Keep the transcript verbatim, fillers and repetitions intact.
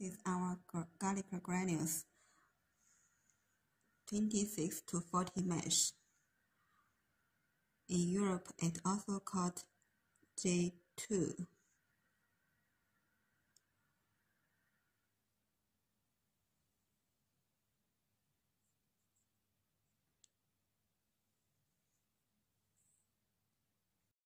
is our garlic granules, twenty-six to forty mesh. In Europe, it also called J two.